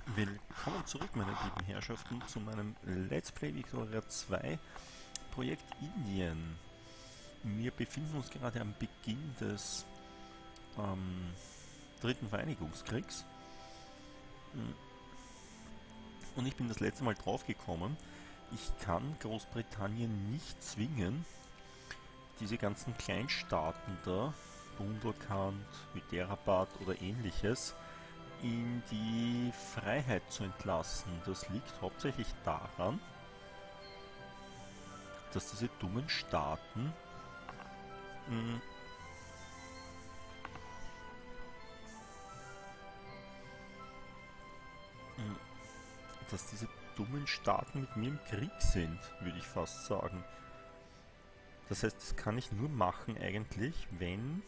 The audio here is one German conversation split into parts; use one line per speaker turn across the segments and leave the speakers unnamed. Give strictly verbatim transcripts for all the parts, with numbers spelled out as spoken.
Willkommen zurück, meine lieben Herrschaften, zu meinem Let's Play Victoria zwei Projekt Indien. Wir befinden uns gerade am Beginn des ähm, dritten Vereinigungskriegs und ich bin das letzte Mal draufgekommen, ich kann Großbritannien nicht zwingen, diese ganzen Kleinstaaten da, Bundelkhand, Hyderabad oder ähnliches, in die Freiheit zu entlassen. Das liegt hauptsächlich daran, dass diese dummen Staaten mh, mh, dass diese dummen Staaten mit mir im Krieg sind, würde ich fast sagen. Das heißt, das kann ich nur machen eigentlich, wenn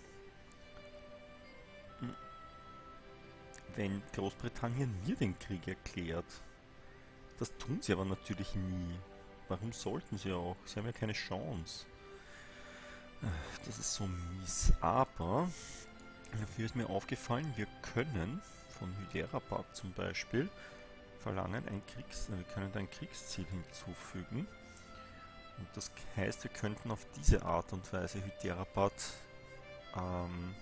mh, wenn Großbritannien mir den Krieg erklärt. Das tun sie aber natürlich nie. Warum sollten sie auch? Sie haben ja keine Chance. Das ist so mies. Aber dafür ist mir aufgefallen, wir können von Hyderabad zum Beispiel verlangen, ein Kriegs wir können ein Kriegsziel hinzufügen. Und das heißt, wir könnten auf diese Art und Weise Hyderabad ähm,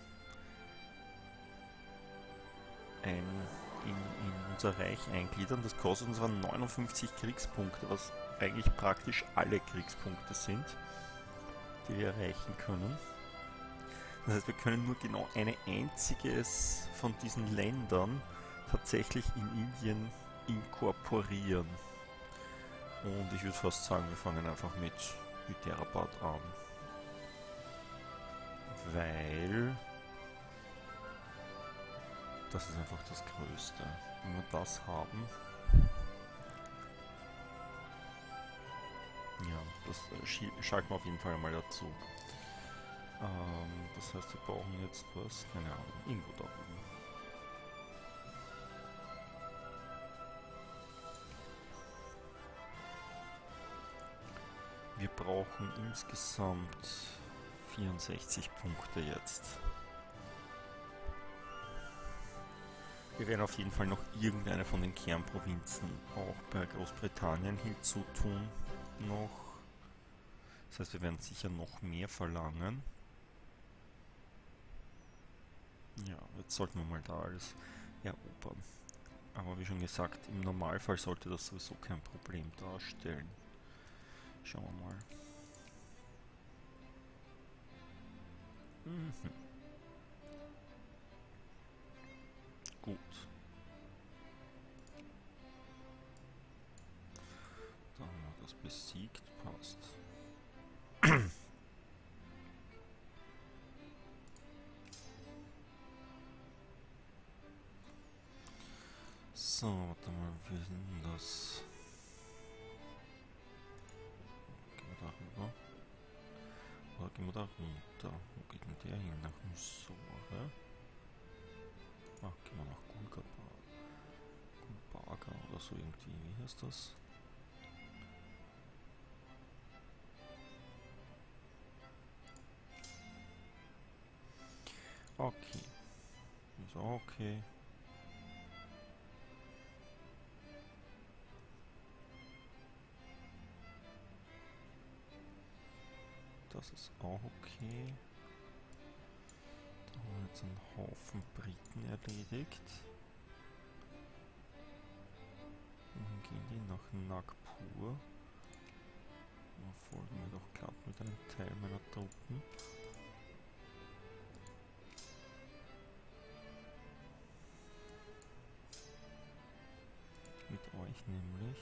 ein, in, in unser Reich eingliedern. Das kostet uns aber neunundfünfzig Kriegspunkte, was eigentlich praktisch alle Kriegspunkte sind, die wir erreichen können. Das heißt, wir können nur genau ein einziges von diesen Ländern tatsächlich in Indien inkorporieren. Und ich würde fast sagen, wir fangen einfach mit Hyderabad an. Weil das ist einfach das Größte. Wenn wir das haben, ja, das schalten wir auf jeden Fall mal dazu. Ähm, das heißt, wir brauchen jetzt was, keine Ahnung, irgendwo da oben. Wir brauchen insgesamt vierundsechzig Punkte jetzt. Wir werden auf jeden Fall noch irgendeine von den Kernprovinzen auch bei Großbritannien hinzutun noch. Das heißt, wir werden sicher noch mehr verlangen. Ja, jetzt sollten wir mal da alles erobern. Aber wie schon gesagt, im Normalfall sollte das sowieso kein Problem darstellen. Schauen wir mal. Mhm. Gut. Da haben wir das besiegt, passt. So, warte mal, wie sind denn das? Gehen wir da rüber? Oder gehen wir da runter? Wo geht denn der hin? Nach Mysore? Ach, gehen wir nach Gulgabad. Gulbaga oder so irgendwie. Wie heißt das? Okay. Ist auch okay. Das ist auch okay. Da haben wir jetzt einen Haufen Briten erledigt. Wohin gehen die? Nach Nagpur. Da folgen wir doch glatt mit einem Teil meiner Truppen. Mit euch nämlich.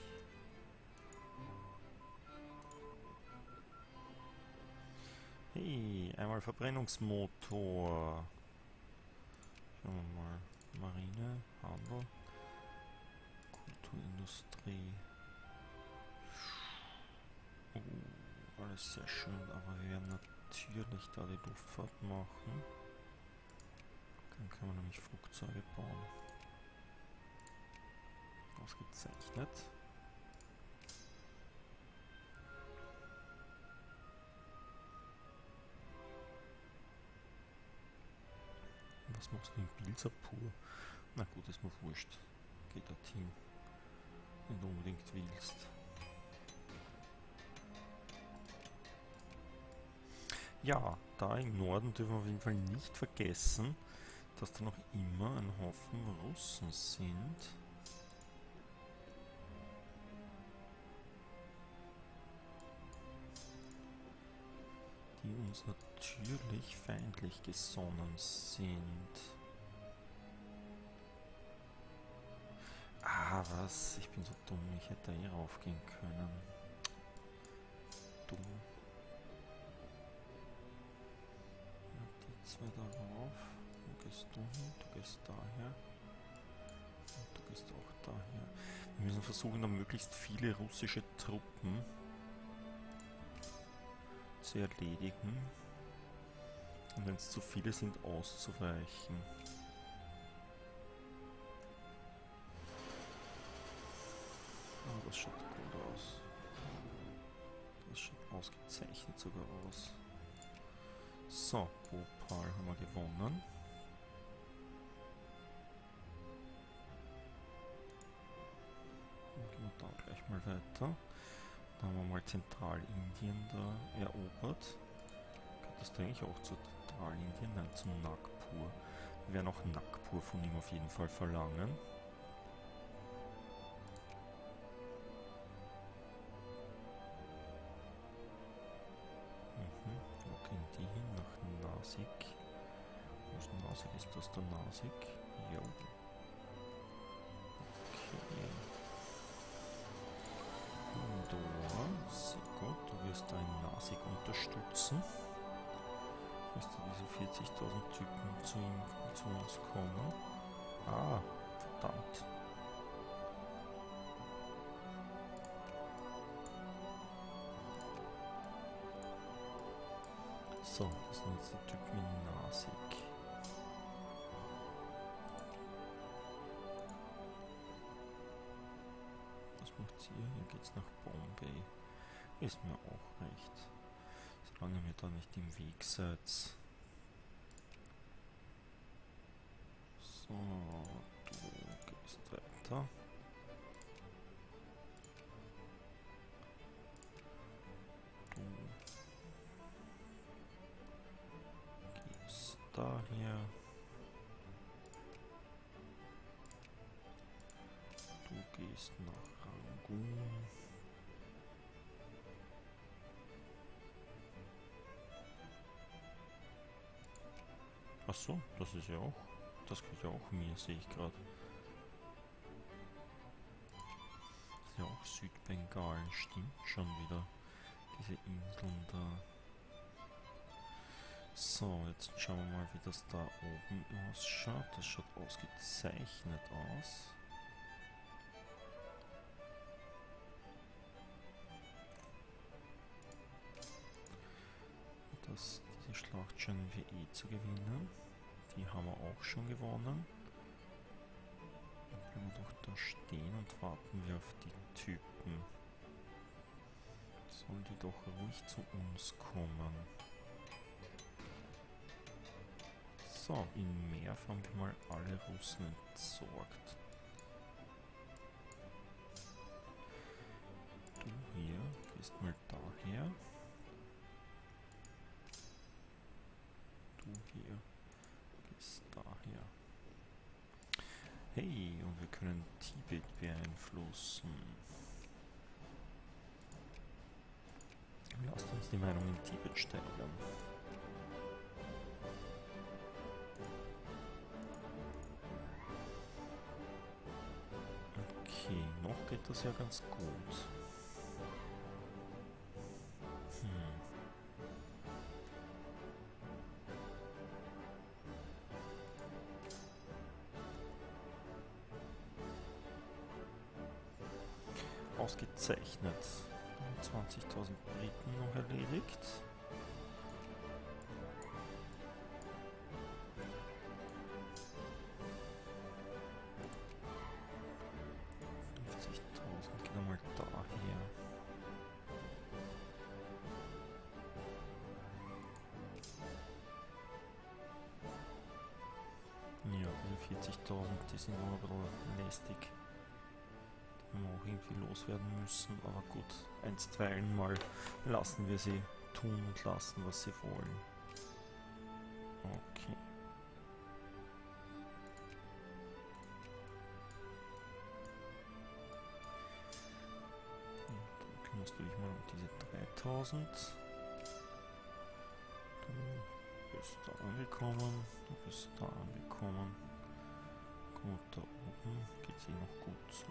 Hey, einmal Verbrennungsmotor. Schauen wir mal. Marine, Handel, Kulturindustrie. Oh, alles sehr schön, aber wir werden natürlich da die Luftfahrt machen. Dann können wir nämlich Flugzeuge bauen. Ausgezeichnet. Was machst du in Bilsapur? Na gut, ist mir wurscht. geh dorthin, wenn du unbedingt willst. Ja, da im Norden dürfen wir auf jeden Fall nicht vergessen, dass da noch immer ein Haufen Russen sind. Die uns natürlich feindlich gesonnen sind. Ah, was? Ich bin so dumm. Ich hätte da eh raufgehen können. Dumm. Ja, die zwei darauf. Wo gehst du hin? Du gehst daher. Und du gehst auch daher. Wir müssen versuchen, da möglichst viele russische Truppen zu erledigen. Und wenn es zu viele sind, auszuweichen. Oh, das schaut gut aus. Das schaut ausgezeichnet sogar aus. So, Bhopal haben wir gewonnen. Dann gehen wir da gleich mal weiter. Da haben wir mal Zentralindien da erobert. Könntest du eigentlich auch zu Zentralindien? Nein, zum Nagpur. Wir werden auch Nagpur von ihm auf jeden Fall verlangen. Mhm. Wo gehen die hin? Nach Nasik. Wo ist Nasik? Ist das der Nasik? Jo. Okay. Indor. Sehr gut. Du wirst da in Nasik unterstützen. Dass diese vierzigtausend Typen zu, ihm, zu uns kommen. Ah, verdammt. So, das sind jetzt die Typen in Nasik. Was macht ihr? Hier geht's nach Bombay. Ist mir auch recht. Solange ihr da nicht im Weg seid. So, du gehst weiter. Du gehst daher. Du gehst nach Rangoon. Ach so, das ist ja auch, das gehört ja auch mir, sehe ich gerade. Das ist ja auch Südbengalen, stimmt schon wieder. Diese Inseln da. So, jetzt schauen wir mal, wie das da oben ausschaut. Das schaut ausgezeichnet aus. Das, diese Schlacht scheinen wir eh zu gewinnen. Die haben wir auch schon gewonnen. Dann bleiben wir doch da stehen und warten wir auf die Typen. Sollen die doch ruhig zu uns kommen. So, in Merv haben wir mal alle Russen entsorgt. Du hier gehst mal daher. Du hier gehst daher. Hey, und wir können Tibet beeinflussen. Lasst uns die Meinung in Tibet steigern. Okay, noch geht das ja ganz gut. Hm. Ausgezeichnet. zwanzigtausend Briten noch erledigt. fünfzigtausend geht einmal daher. Ja, diese vierzigtausend, die sind noch ein bisschen lästig. werden wir auch irgendwie loswerden müssen. Aber gut, einstweilen mal lassen wir sie tun und lassen, was sie wollen. Okay. Und dann kümmerst du dich mal um diese dreitausend. Du bist da angekommen, du bist da angekommen. Gut, da oben geht es eh noch gut so.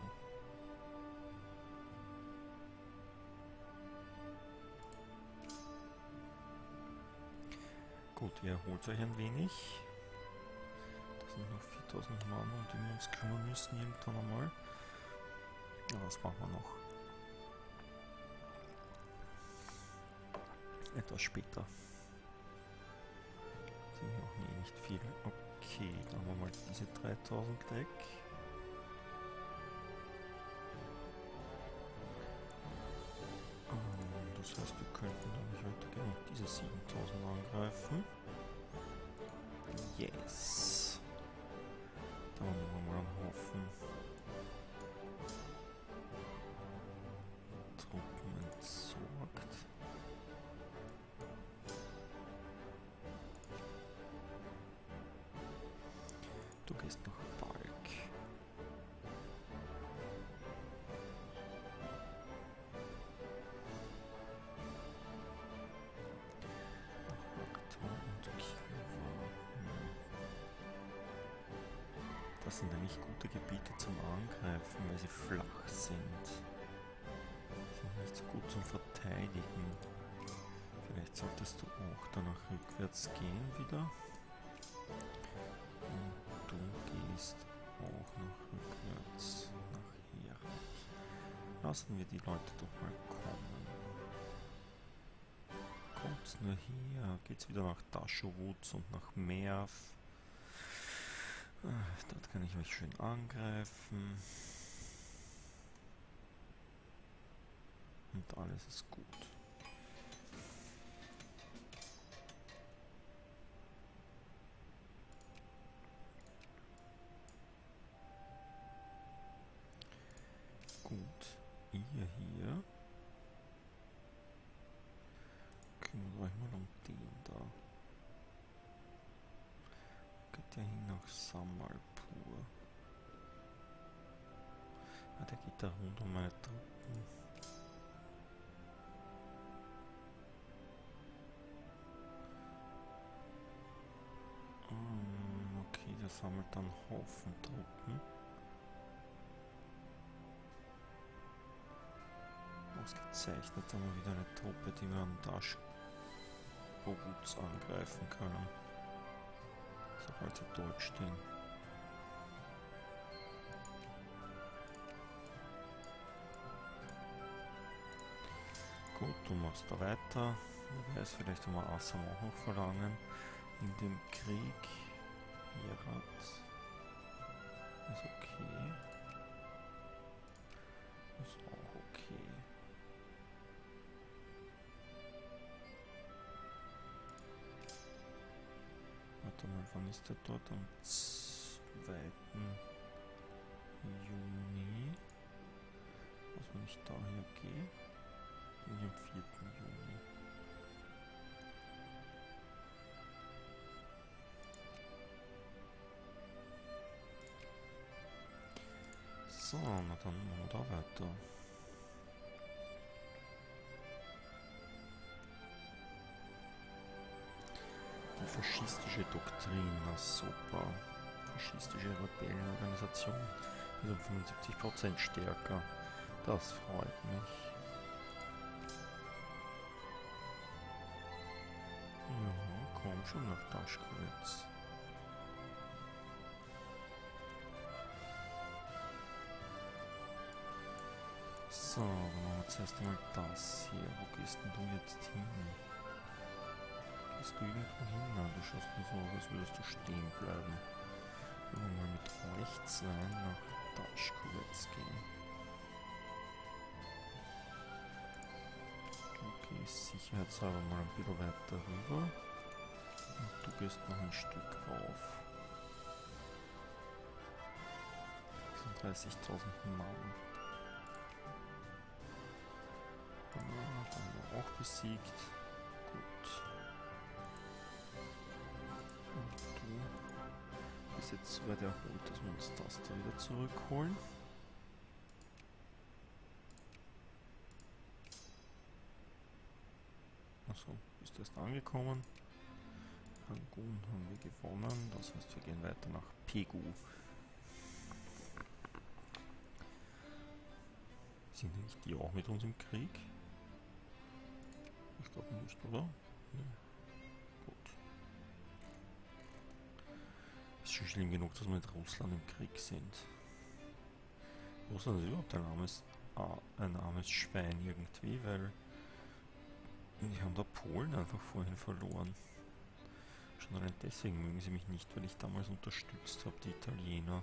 Gut, ihr erholt euch ein wenig. Das sind noch viertausend Mann, um die wir uns kümmern müssen irgendwann einmal. Ja, was machen wir noch? Etwas später. Die machen eh nicht viel. Okay, dann haben wir mal diese dreitausend weg. Um, das heißt, wir könnten dann nicht weitergehen und diese siebentausend angreifen. Yes! Da haben wir mal einen Haufen Truppen entsorgt. Du gehst nach Balk. Nach Akton und Kiewa. Das sind eigentlich gute Gebiete zum Angreifen, weil sie flach sind. Sind nicht so gut zum Verteidigen. Vielleicht solltest du auch danach rückwärts gehen wieder. Und du gehst auch noch rückwärts nach Herat. Lassen wir die Leute doch mal kommen. Kommt's nur her. Geht's wieder nach Dashowoods und nach Merv. Dort kann ich euch schön angreifen. Und alles ist gut. Gut, ihr hier kümmert euch mal um den da. Geht der hin nach Samalpur. Ah, der geht da rund um meine Truppen. Um, okay, der sammelt dann Haufen Truppen. Ausgezeichnet, haben wir wieder eine Truppe, die wir am Dashowoods angreifen können. Sobald sie dort stehen. Gut, du machst da weiter. Wer weiß, vielleicht haben wir Assam auch noch verlangen. In dem Krieg. Herat ist okay. Ist auch okay. Warte mal, wann ist der dort? Am zweiten Juni. Was, wenn ich daher gehe? Bin ich am vierten Juni. So, na dann machen wir da weiter. Die faschistische Doktrin, na super. Faschistische Rebellenorganisation ist um fünfundsiebzig Prozent stärker. Das freut mich. Ja, komm schon nach Dashkowitz. So, dann machen wir zuerst einmal das hier. Wo gehst denn du jetzt hin? Gehst du irgendwo hin? Nein, du schaust nur so, als würdest du stehen bleiben. Wir wollen mal mit rechts rein nach Dashkowitz gehen. Du gehst sicherheitshalber mal ein bisschen weiter rüber. Und du gehst noch ein Stück rauf. Das sind dreißigtausend Mann. Ah, dann haben wir auch besiegt. Gut. Und du bist jetzt soweit erholt, dass wir uns das da wieder zurückholen. Achso, bist du erst angekommen. Rangoon haben wir gewonnen, das heißt wir gehen weiter nach Pegu. Sind eigentlich die auch mit uns im Krieg? Ich glaube nicht, oder? Nee. Gut. Ist schon schlimm genug, dass wir mit Russland im Krieg sind. Russland ist überhaupt ein armes, ein armes Schwein irgendwie, weil die haben da Polen einfach vorhin verloren. Schon allein deswegen mögen sie mich nicht, weil ich damals unterstützt habe, die Italiener.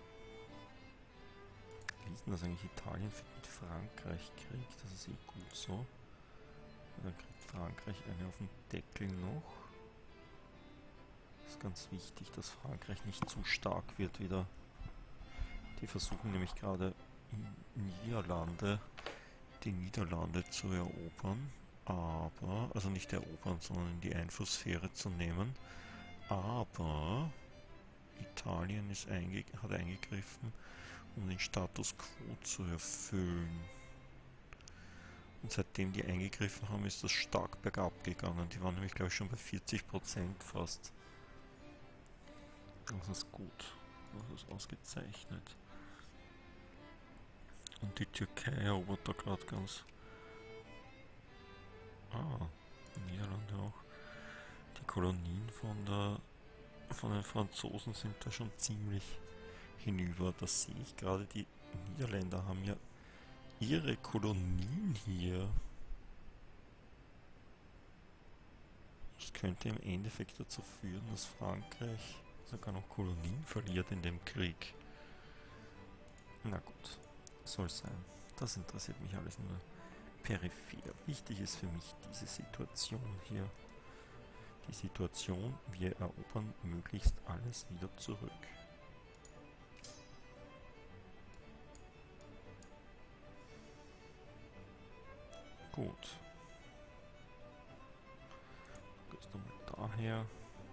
Wie ist denn das eigentlich? Italien mit Frankreich kriegt, das ist eh gut so. Dann kriegt Frankreich eine auf den Deckel noch. Das ist ganz wichtig, dass Frankreich nicht zu stark wird wieder. Die versuchen nämlich gerade Niederlande, die Niederlande zu erobern. Aber, also nicht erobern, sondern in die Einflusssphäre zu nehmen. Aber Italien ist einge hat eingegriffen, um den Status quo zu erfüllen. Und seitdem die eingegriffen haben, ist das stark bergab gegangen. Die waren nämlich, glaube ich, schon bei vierzig Prozent fast. Das ist gut. Das ist ausgezeichnet. Und die Türkei erobert da gerade ganz... Ah, Niederlande auch. Die Kolonien von der von den Franzosen sind da schon ziemlich hinüber. Das sehe ich gerade. Die Niederländer haben ja ihre Kolonien hier. Das könnte im Endeffekt dazu führen, dass Frankreich sogar noch Kolonien verliert in dem Krieg. Na gut, soll sein. Das interessiert mich alles nur peripher. Wichtig ist für mich diese Situation hier. Die Situation, wir erobern möglichst alles wieder zurück. Gut. Du gehst nochmal daher.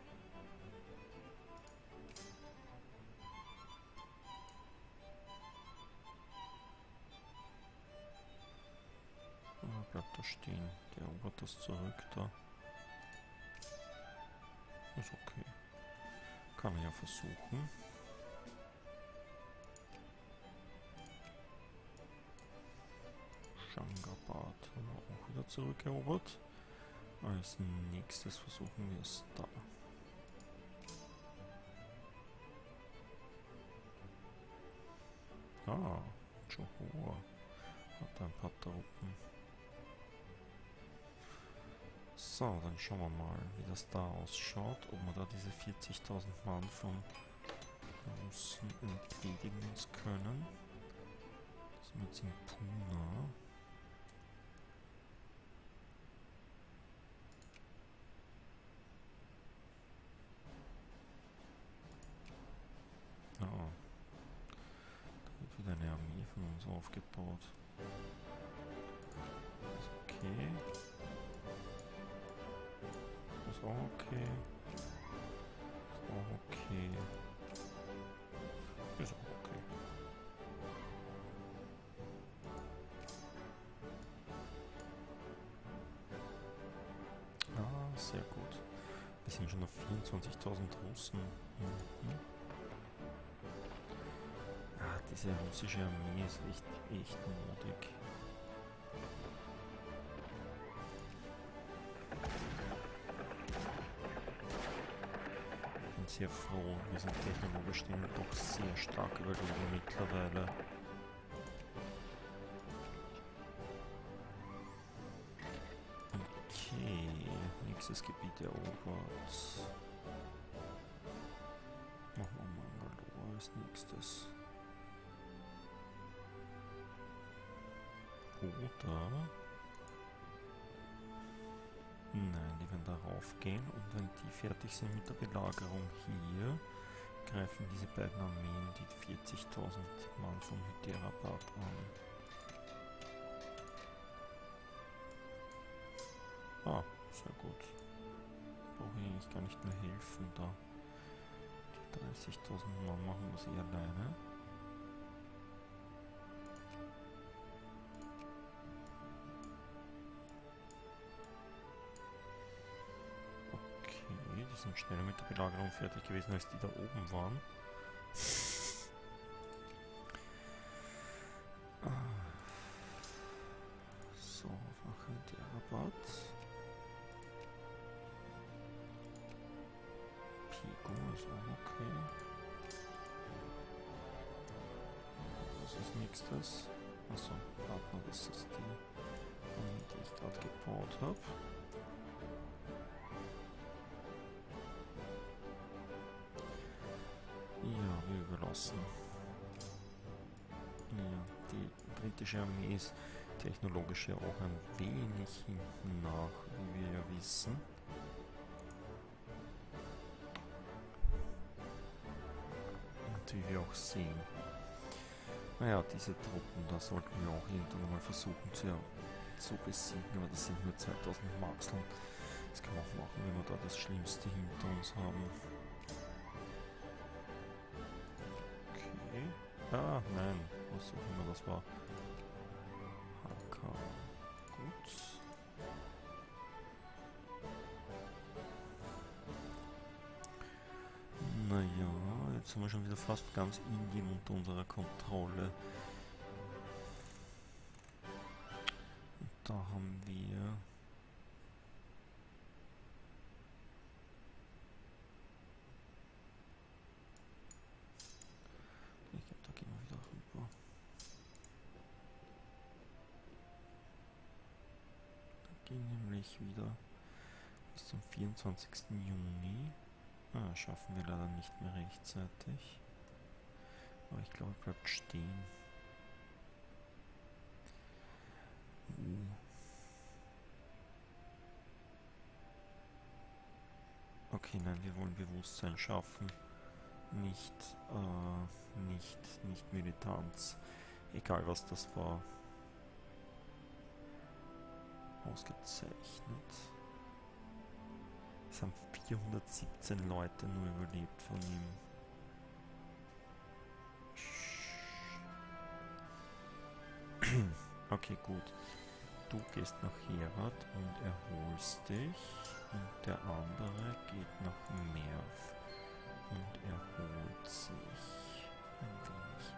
Oh, bleibt da stehen. Der erobert das zurück da. Ist okay. Kann man ja versuchen. Shangabad haben wir auch wieder zurückerobert. Als nächstes versuchen wir es da. Ah, Johor hat ein paar Truppen. So, dann schauen wir mal, wie das da ausschaut, ob wir da diese vierzigtausend Mann von Russen entledigen uns können. Das sind jetzt in Puna. Ah, da wird wieder eine Armee von uns aufgebaut. Ist okay. Ist auch okay. Ist auch okay. Ist auch okay. Ah, sehr gut. Wir sind schon auf vierundzwanzigtausend Russen. Mhm. Ah, diese russische Armee ist echt, echt modig. Sehr froh, wir sind technologisch denen doch sehr stark überlegen mittlerweile. Okay, nächstes Gebiet erobert. Machen wir Mangalore als nächstes. Oder... Nein, die werden darauf gehen und wenn die fertig sind mit der Belagerung hier, greifen diese beiden Armeen die vierzigtausend Mann von Hyderabad an. Ah, sehr gut. Brauche ich eigentlich gar nicht mehr helfen da. Die dreißigtausend Mann machen das eh alleine. Okay, die sind schneller mit der Belagerung fertig gewesen, als die da oben waren. So, machen die Rabatt. Pico ist auch okay. Was ist nächstes? Achso, Partner, das ist die, die ich gerade gebaut habe. Ja, wir überlassen. Ja, die britische Armee ist technologisch ja auch ein wenig hinten nach, wie wir ja wissen. Und wie wir auch sehen. Naja, diese Truppen, da sollten wir auch irgendwann mal versuchen zu, zu besiegen, aber das sind nur zweitausend Markseln. Das kann man auch machen, wenn wir da das Schlimmste hinter uns haben. Okay. Ah, nein, was auch immer das war. H K. Gut. Naja, jetzt haben wir schon wieder fast ganz Indien unter unserer Kontrolle. Und da haben wir... Ich glaube, da gehen wir wieder rüber. Da gehen nämlich wieder bis zum vierundzwanzigsten Juni. Ah, schaffen wir leider nicht mehr rechtzeitig. Aber ich glaube, er bleibt stehen. Uh. Okay, nein, wir wollen Bewusstsein schaffen. Nicht, äh, nicht, nicht Militanz. Egal was das war. Ausgezeichnet. Es haben vierhundertsiebzehn Leute nur überlebt von ihm. Okay, gut. Du gehst nach Herat und erholst dich. Und der andere geht nach Merv und erholt sich ein wenig.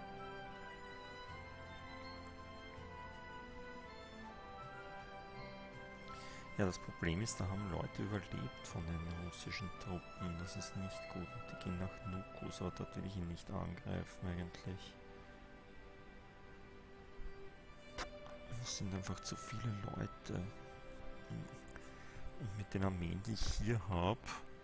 Ja, das Problem ist, da haben Leute überlebt von den russischen Truppen. Das ist nicht gut. Die gehen nach Nukus, aber dort will ich ihn nicht angreifen eigentlich. Es sind einfach zu viele Leute. Und mit den Armeen, die ich hier habe,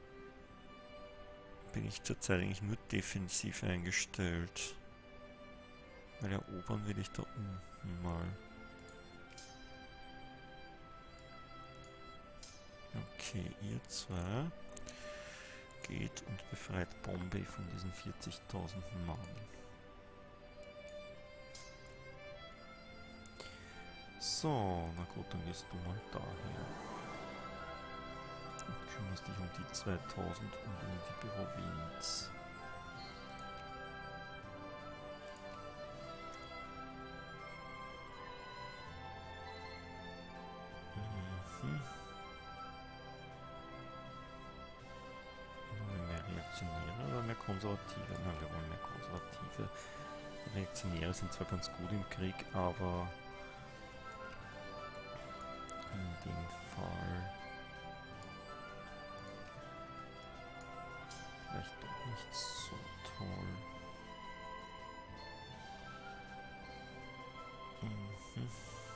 bin ich zurzeit eigentlich nur defensiv eingestellt. Weil erobern will ich da unten mal. Okay, ihr zwei geht und befreit Bombay von diesen vierzigtausend Mann. So, na gut, dann gehst du mal daher. Und kümmerst dich um die zweitausend und um die Provinz. Mhm. Mehr Reaktionäre oder mehr Konservative? Nein, wir wollen mehr Konservative. Reaktionäre sind zwar ganz gut im Krieg, aber in dem Fall vielleicht doch nicht so toll. Mhm.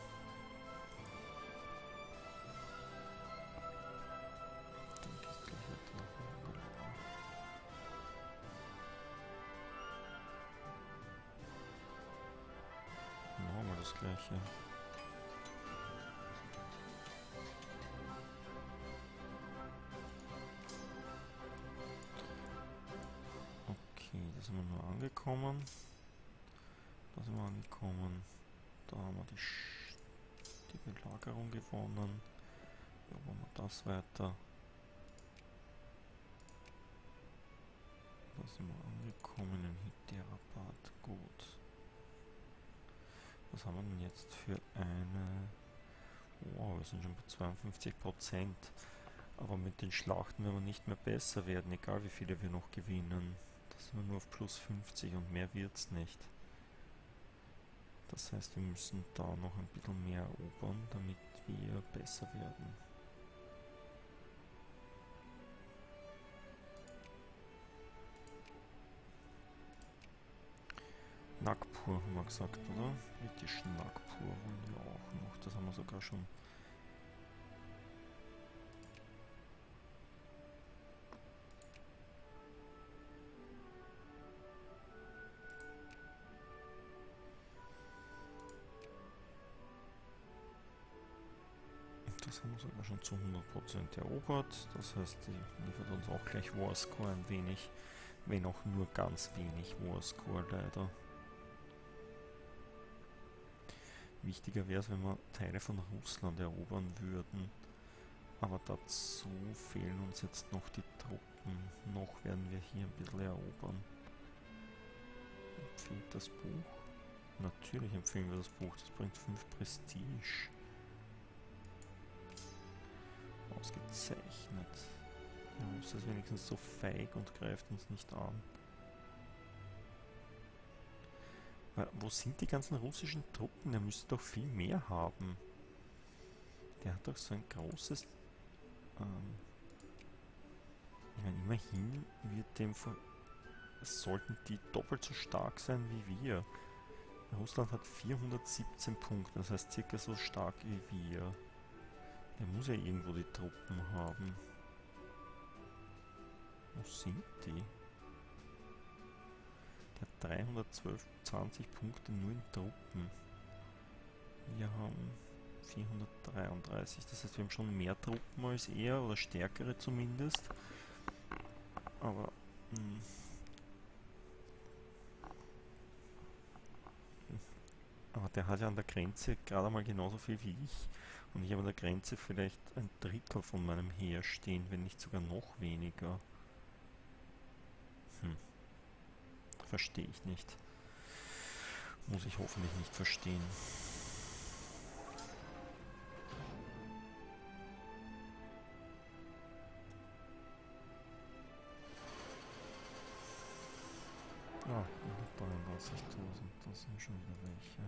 Dann gehst gleich weiter nach Bangalore. Machen wir das gleiche. Da sind wir nur angekommen. Da sind wir angekommen. Da haben wir die, Sch die Belagerung gewonnen. Erobern wir das weiter. Da sind wir angekommen in Hyderabad. Gut. Was haben wir denn jetzt für eine... Wow, wir sind schon bei zweiundfünfzig Prozent. Aber mit den Schlachten werden wir nicht mehr besser werden, egal wie viele wir noch gewinnen. Da sind wir nur auf plus fünfzig und mehr wird's nicht. Das heißt, wir müssen da noch ein bisschen mehr erobern, damit wir besser werden. Nagpur haben wir gesagt, oder? Britischen Nagpur wollen wir auch noch. Das haben wir sogar schon. Das haben wir sogar schon zu hundert Prozent erobert. Das heißt, die liefert uns auch gleich Warscore ein wenig. Wenn auch nur ganz wenig Warscore leider. Wichtiger wäre es, wenn wir Teile von Russland erobern würden. Aber dazu fehlen uns jetzt noch die Truppen. Noch werden wir hier ein bisschen erobern. Empfiehlt das Buch? Natürlich empfehlen wir das Buch. Das bringt fünf Prestige. Ausgezeichnet. Der Russe ist wenigstens so feig und greift uns nicht an. Weil, wo sind die ganzen russischen Truppen? Der müsste doch viel mehr haben. Der hat doch so ein großes... Ähm ich meine, immerhin wird dem von... Sollten die doppelt so stark sein wie wir. Russland hat vierhundertsiebzehn Punkte, das heißt circa so stark wie wir. Der muss ja irgendwo die Truppen haben. Wo sind die? Der hat dreihundertzwölf, zwanzig Punkte nur in Truppen. Wir haben vierhundertdreiunddreißig, das heißt wir haben schon mehr Truppen als er, oder stärkere zumindest. Aber... Mh. Aber der hat ja an der Grenze gerade mal genauso viel wie ich. Und ich habe an der Grenze vielleicht ein Drittel von meinem Heer stehen, wenn nicht sogar noch weniger. Hm. Verstehe ich nicht. Muss ich hoffentlich nicht verstehen. Ah, dreiunddreißigtausend, das sind schon wieder welche.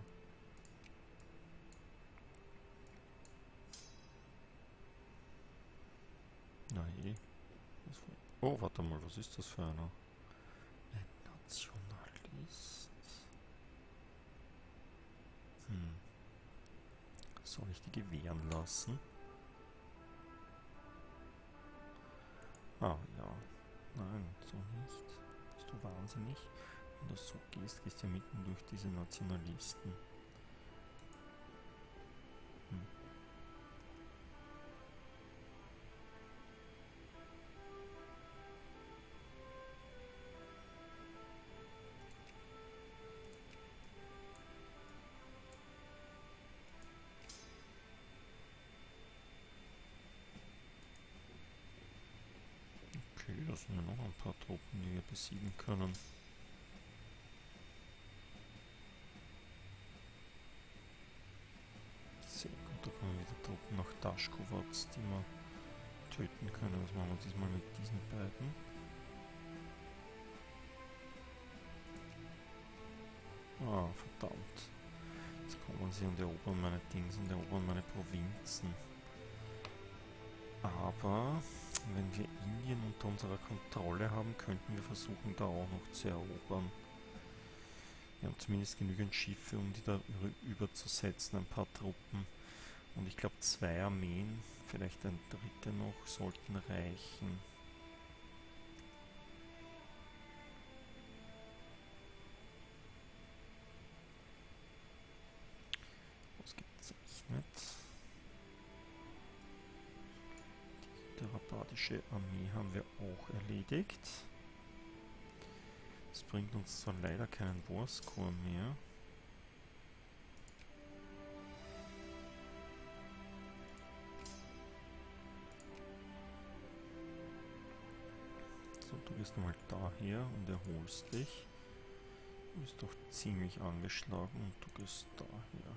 Na je. Oh, warte mal, was ist das für einer? Ein Nationalist. Hm. Soll ich die gewähren lassen? Ah, ja. Nein, so nicht. Bist du wahnsinnig? Wenn du so gehst, gehst du ja mitten durch diese Nationalisten. Hm. Okay, da sind ja noch ein paar Truppen, die wir besiegen können. Sehr gut, da kommen wieder Truppen nach Taschkowatz, die wir töten können. Was machen wir diesmal mit diesen beiden? Ah, verdammt. Jetzt kommen sie und erobern meine Dings und erobern meine Provinzen. Aber wenn wir Indien unter unserer Kontrolle haben, könnten wir versuchen, da auch noch zu erobern. Wir haben zumindest genügend Schiffe, um die da überzusetzen, ein paar Truppen. Und ich glaube, zwei Armeen, vielleicht ein dritte noch, sollten reichen. Ausgezeichnet. Die hyderabadische Armee haben wir auch erledigt. Das bringt uns zwar leider keinen Warscore mehr. gehst mal daher und erholst dich. Du bist doch ziemlich angeschlagen und du gehst daher.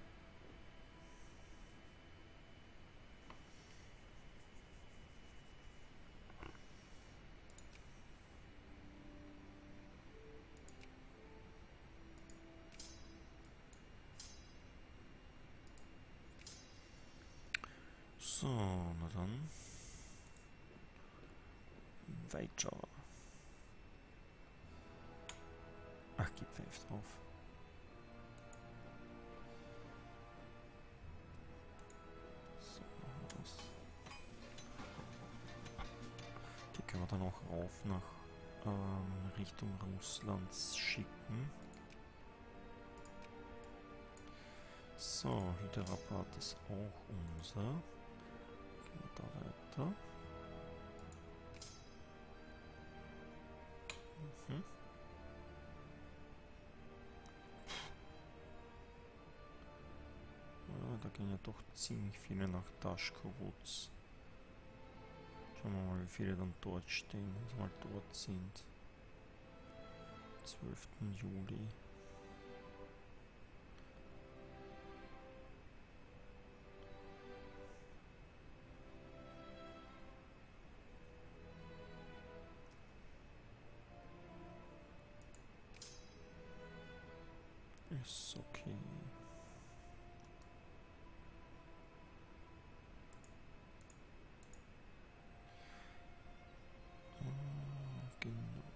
So, na dann. Weiter. Ach, gib Pfeif drauf. So, machen wir das. Die können wir dann auch rauf nach ähm, Richtung Russlands schicken. So, Hyderabad ist auch unser. Gehen wir da weiter. Mhm. Ja, da gehen ja doch ziemlich viele nach Taschkowitz. Schauen wir mal, wie viele dann dort stehen, wenn sie mal dort sind. zwölften Juli. Ist okay. Ah, genau.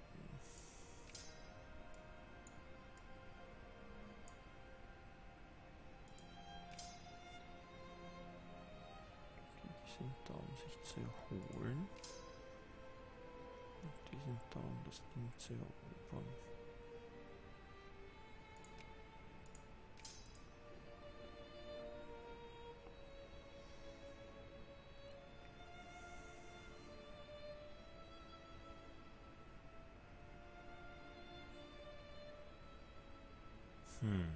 Die sind da, um sich zu erholen. Und die sind da, um das Ding zu erobern. Hm.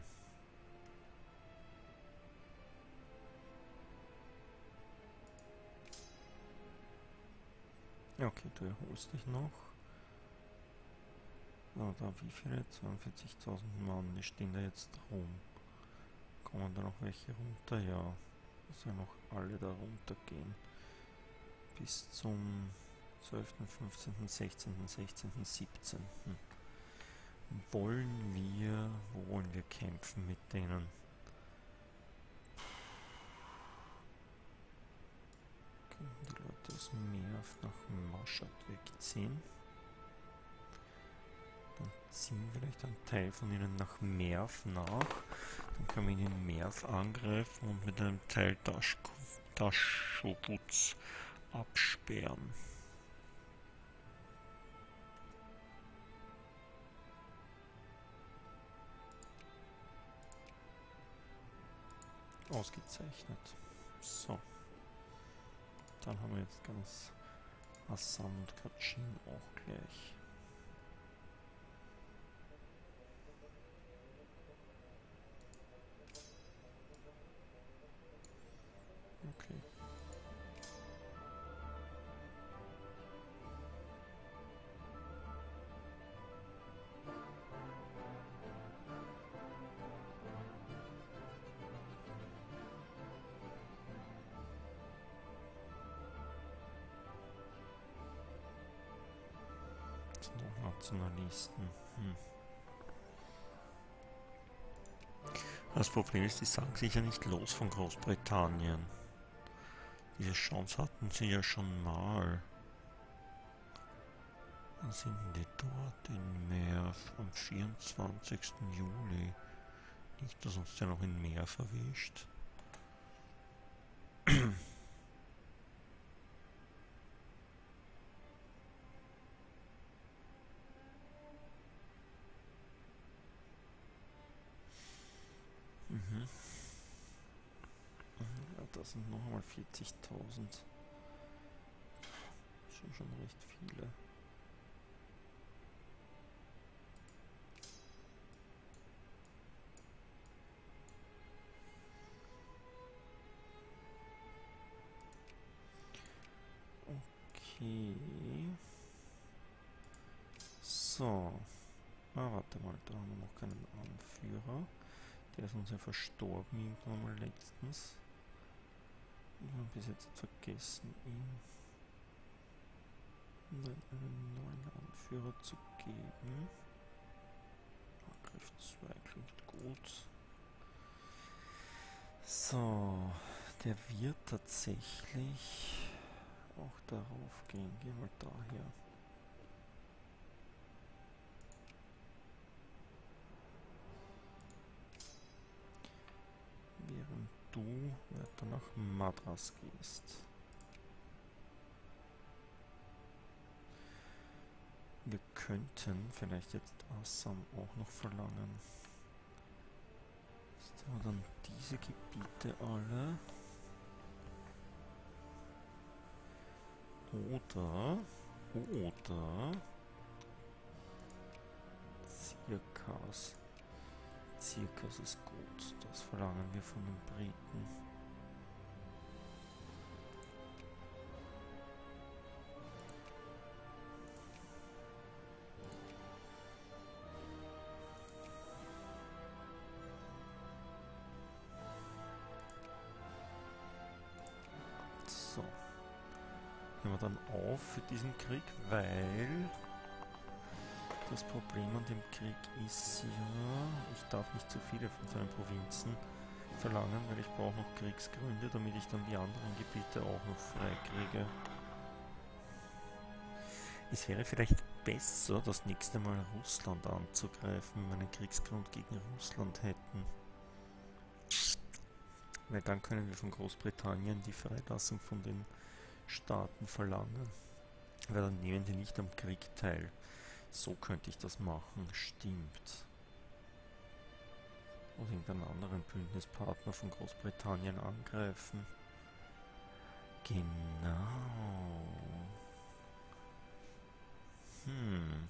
Ja, okay, du erholst dich noch. Na, da wie viele? zweiundvierzigtausend Mann, die stehen da jetzt rum. Kommen da noch welche runter? Ja. Das sollen noch alle da runtergehen. Bis zum zwölften, fünfzehnten, sechzehnten, sechzehnten, siebzehnten. Wollen wir, wo wollen wir kämpfen mit denen? Können die Leute aus Merv nach Mashhad wegziehen? Dann ziehen vielleicht ein Teil von ihnen nach Merv nach. Dann können wir ihn in Merv angreifen und mit einem Teil Taschkowitz absperren. Ausgezeichnet. So. Dann haben wir jetzt ganz Assam und Kachin auch gleich. Okay. Jetzt noch Nationalisten. Hm. Das Problem ist, die sagen sich ja nicht los von Großbritannien. Diese Chance hatten sie ja schon mal. Wann sind die dort in Merv? Am vierundzwanzigsten Juli. Nicht, dass uns der noch in Merv erwischt. Mhm. Ja, das sind noch einmal vierzigtausend. Schon schon recht viele. Okay. So. Ah, warte mal, da haben wir noch keinen Anführer. Der ist uns ja verstorben irgendwann mal letztens. Wir haben bis jetzt vergessen, ihm einen neuen Anführer zu geben. Angriff zwei klingt gut. So, der wird tatsächlich auch darauf gehen. Gehen wir daher. Während du weiter nach Madras gehst. Wir könnten vielleicht jetzt Assam auch noch verlangen. Jetzt haben wir dann diese Gebiete alle. Oder, oder Zirkas. Zirkas ist gut. Das verlangen wir von den Briten. So. Hören wir dann auf für diesen Krieg, weil das Problem an dem Krieg ist ja, ich darf nicht zu viele von seinen Provinzen verlangen, weil ich brauche noch Kriegsgründe, damit ich dann die anderen Gebiete auch noch freikriege. Es wäre vielleicht besser, das nächste Mal Russland anzugreifen, wenn wir einen Kriegsgrund gegen Russland hätten. Weil dann können wir von Großbritannien die Freilassung von den Staaten verlangen. Weil dann nehmen die nicht am Krieg teil. So könnte ich das machen, stimmt. Oder irgendeinen anderen Bündnispartner von Großbritannien angreifen. Genau. Hm.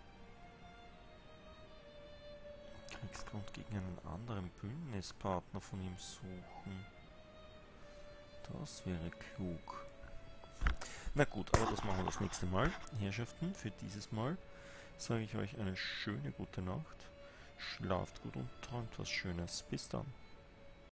Kriegsgrund gegen einen anderen Bündnispartner von ihm suchen. Das wäre klug. Na gut, aber das machen wir das nächste Mal. Herrschaften, für dieses Mal sage ich euch eine schöne gute Nacht. Schlaft gut und träumt was Schönes. Bis dann.